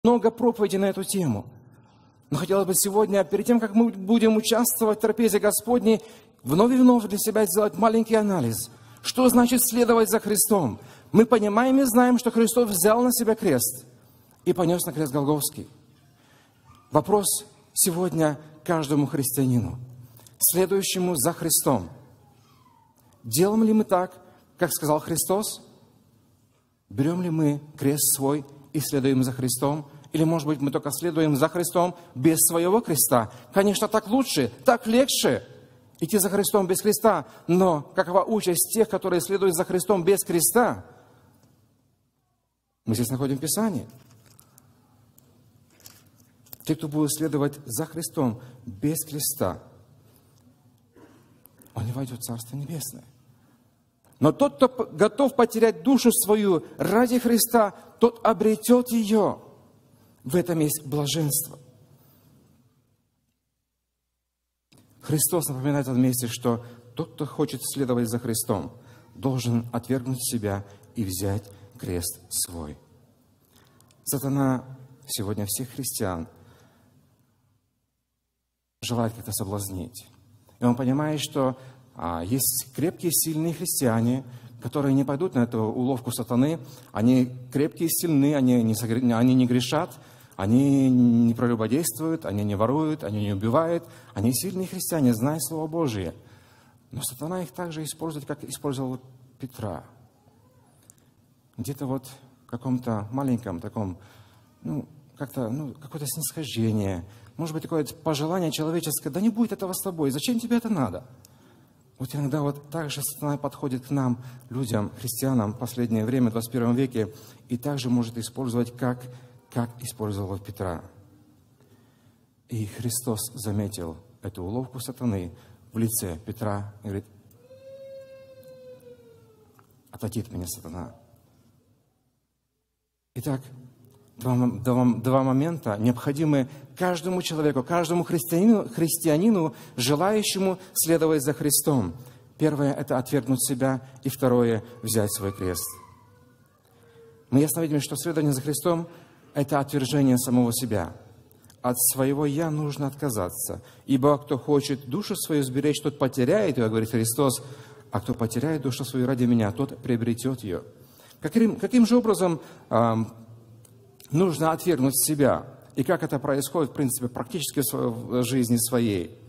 много проповедей на эту тему. Но хотелось бы сегодня, перед тем, как мы будем участвовать в трапезе Господней, вновь и вновь для себя сделать маленький анализ. Что значит следовать за Христом? Мы понимаем и знаем, что Христос взял на себя крест и понес на крест Голгофский. Вопрос сегодня каждому христианину, следующему за Христом. Делаем ли мы так, как сказал Христос? Берем ли мы крест свой и следуем за Христом? Или, может быть, мы только следуем за Христом без своего креста? Конечно, так лучше, так легче идти за Христом без креста. Но какова участь тех, которые следуют за Христом без креста? Мы здесь находим Писание. Те, кто будет следовать за Христом без креста, он не войдет в Царство Небесное. Но тот, кто готов потерять душу свою ради Христа, тот обретет ее. В этом есть блаженство. Христос напоминает в этом месте, что тот, кто хочет следовать за Христом, должен отвергнуть себя и взять крест свой. Сатана сегодня всех христиан желает как-то соблазнить. И он понимает, что есть крепкие, сильные христиане, которые не пойдут на эту уловку сатаны. Они крепкие, сильные, они не грешат, они не прелюбодействуют, они не воруют, они не убивают. Они сильные христиане, зная Слово Божие. Но сатана их также использует, как использовал Петра. Где-то вот в каком-то маленьком таком, какое-то снисхождение, может быть, такое пожелание человеческое, да не будет этого с тобой, зачем тебе это надо? Вот иногда вот так же сатана подходит к нам, людям, христианам в последнее время, в 21 веке, и также может использовать, как использовал Петра. И Христос заметил эту уловку сатаны в лице Петра и говорит: «Отойди от меня, сатана». Итак, два момента необходимы каждому человеку, каждому христианину, желающему следовать за Христом. Первое – это отвергнуть себя, и второе – взять свой крест. Мы ясно видим, что следование за Христом – это отвержение самого себя. От своего «я» нужно отказаться. Ибо кто хочет душу свою сберечь, тот потеряет ее, говорит Христос, а кто потеряет душу свою ради меня, тот приобретет ее. Каким же образом нужно отвергнуть себя? И как это происходит, в принципе, практически в жизни своей?